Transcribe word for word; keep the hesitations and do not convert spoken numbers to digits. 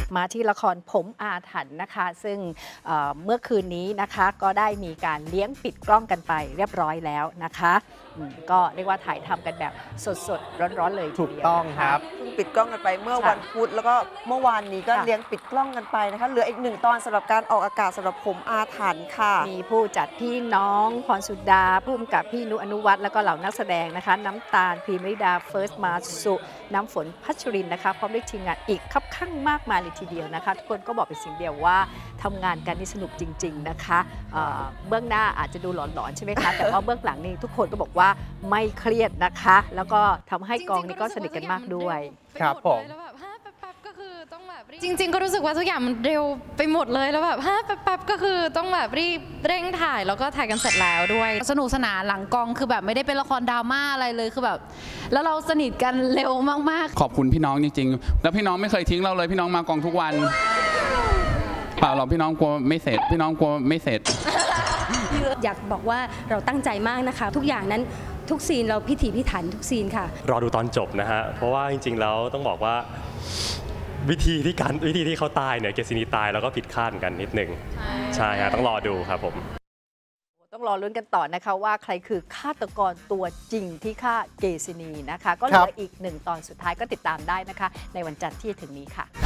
มาที่ละครผมอาถรรพ์นะคะซึ่งเเมื่อคืนนี้นะคะก็ได้มีการเลี้ยงปิดกล้องกันไปเรียบร้อยแล้วนะคะก็เรียกว่าถ่ายทำกันแบบสดๆร้อนๆเลยถูกต้องครับเพิ่งปิดกล้องกันไปเมื่อวันพุธแล้วก็เมื่อวานนี้ก็เลี้ยงปิดกล้องกันไปนะคะเหลืออีกหนึ่งตอนสำหรับการออกอากาศสำหรับผมอาถรรพ์ค่ะมีผู้จัดพี่น้องพรสุดาผู้กำกับพี่นุอนุวัฒน์แล้วก็เหล่านักแสดงนะคะน้ำตาลพรีมริดาเฟิร์สมาสุน้ำฝนพัชรินนะคะพร้อมด้วยทีมงานอีกคับข้างมากมายเลยทีเดียวนะคะทุกคนก็บอกเป็นสิ่งเดียวว่าทำงานกันนี่สนุกจริงๆนะคะเบื้องหน้าอาจจะดูหลอนๆใช่ไหมคะแต่ว่าเบื้องหลังนี่ทุกคนก็บอกว่าไม่เครียดนะคะแล้วก็ทำให้กองนี้ก็สนิทกันมากด้วยครับผมจริงๆก็รู้สึกว่าทุกอย่างมันเร็วไปหมดเลยแล้วแบบฮะแป๊บๆก็คือต้องแบบรีบเร่งถ่ายแล้วก็ถ่ายกันเสร็จแล้วด้วยสนุกสนานหลังกองคือแบบไม่ได้เป็นละครดราม่าอะไรเลยคือแบบแล้วเราสนิทกันเร็วมากๆขอบคุณพี่น้องจริงๆแล้วพี่น้องไม่เคยทิ้งเราเลยพี่น้องมากองทุกวันเปล่าหรอกพี่น้องกลัวไม่เสร็จพี่น้องกลัวไม่เสร็จอยากบอกว่าเราตั้งใจมากนะคะทุกอย่างนั้นทุกซีนเราพิถีพิถันทุกซีนค่ะรอดูตอนจบนะฮะเพราะว่าจริงๆแล้วต้องบอกว่าวิธีที่การวิธีที่เขาตายเนี่ยเกซินีตายแล้วก็ผิดคาดกันนิดหนึ่งใช่ฮะต้องรอดูครับผมต้องรอลุ้นกันต่อนะคะว่าใครคือฆาตกรตัวจริงที่ฆ่าเกซินีนะคะก็เหลืออีกหนึ่งตอนสุดท้ายก็ติดตามได้นะคะในวันจันทร์ที่จะถึงนี้ค่ะ